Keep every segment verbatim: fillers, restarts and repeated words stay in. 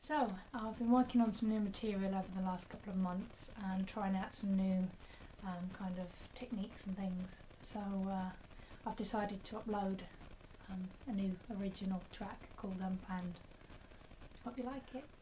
So, I've been working on some new material over the last couple of months and trying out some new um, kind of techniques and things. So uh, I've decided to upload um, a new original track called Unplanned. Hope you like it.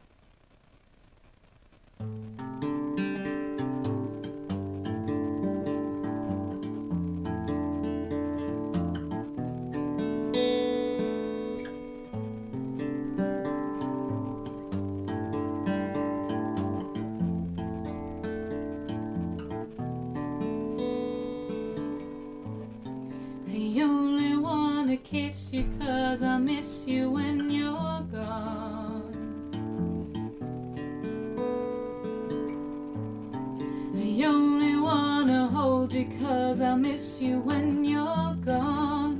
I only wanna kiss you 'cause I miss you when you're gone. I only wanna hold you 'cause I miss you when you're gone.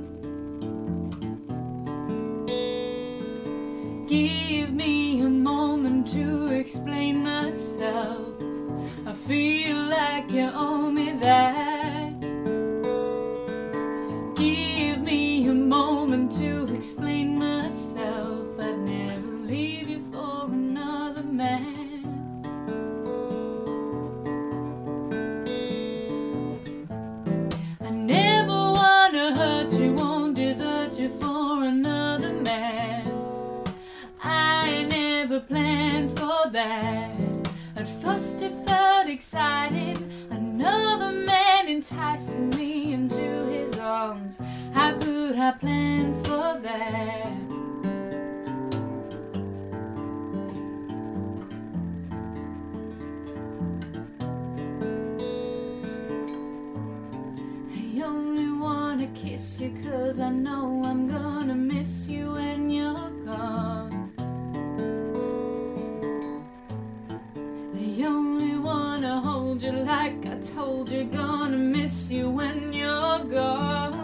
Give me a moment to explain myself. I feel like you owe me that. Give me a moment to explain myself. I'd never leave you for another man. I never wanna hurt you, won't desert you for another man. I never planned for that. At first it felt exciting, another man enticing me into his arms. How could I plan for that? I only wanna kiss you 'cause I know I'm gonna miss you when you're gone. I only wanna hold you like I told you, gonna miss you when you're gone.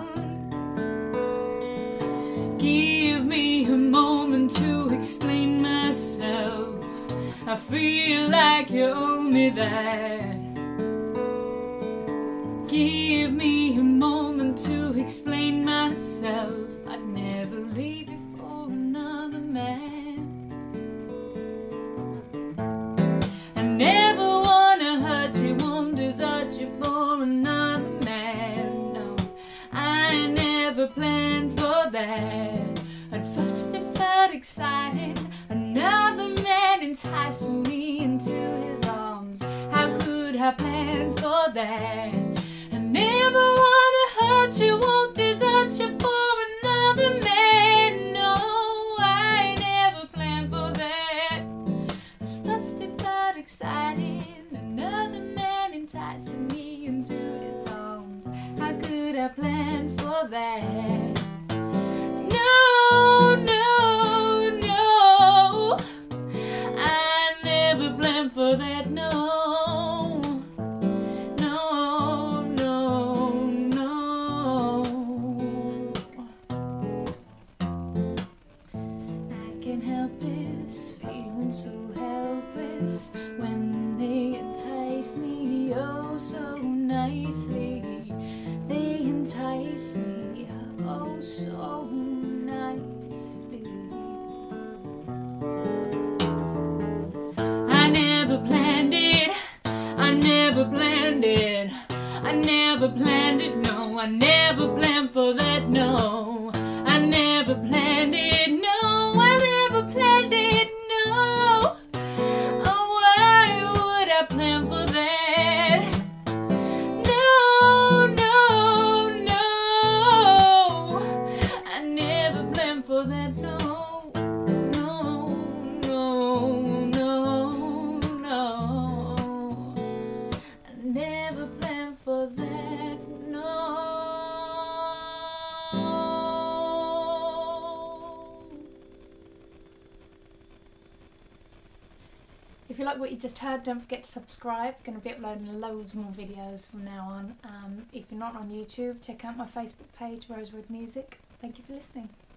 Give me a moment to explain myself. I feel like you owe me that. Give me a moment to explain myself. I'd never leave you for another man. I never wanna hurt you, won't desert you for another man. No, I never planned for that. At first it felt exciting, another man enticing me into his arms. How could I plan for that? I never wanna hurt you, won't desert you for another man. No, I never planned for that. At first it felt exciting, another man enticing me into his arms. How could I plan for that? No, no, no, I never planned for that, no. No, no, no. I can't help this feeling so helpless when they entice me oh so nicely. They entice me oh so nicely. I never planned it, I never planned it, I never planned it, no, I never planned for that, no. I never planned it, no, I never planned it, no. Oh, why would I plan for that? No, no, no, I never planned for that, no. No, no, no, no, I never planned for that, no. If you like what you just heard, don't forget to subscribe. I'm going to be uploading loads more videos from now on. Um, if you're not on YouTube, check out my Facebook page, Rosewood Music. Thank you for listening.